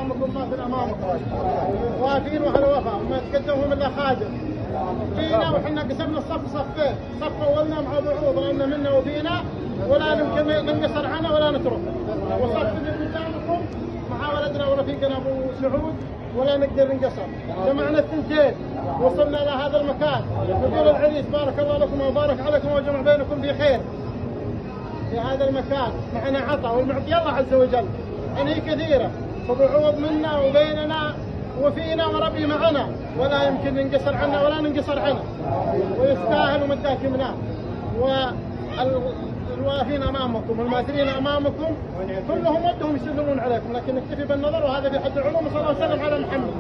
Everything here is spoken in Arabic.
امامكم باطن امامكم، واقفين وعلى وفاء وما يتقدمهم الا خادم. جينا وحنا قسمنا الصف صفين، صف اولنا مع بعوض لان منا وفينا ولا يمكن ننقصر عنه ولا نترك، وصف اللي قدامكم مع ولدنا ورفيقنا ابو سعود ولا نقدر ننقصر. جمعنا الثنتين وصلنا الى هذا المكان، نقول العريس بارك الله لكم وبارك عليكم وجمع بينكم بخير في هذا المكان. معنا عطاء والمعطي الله عز وجل، يعني كثيره فبعوض منا وبيننا وفينا وربي معنا ولا يمكن ننقصر عنه ولا ننقصر عنه، ويستاهل ومداكمناه. والواقفين امامكم والماثلين امامكم كلهم ودهم يسلمون عليكم، لكن نكتفي بالنظر وهذا في حد العلوم. صلى الله عليه وسلم على محمد.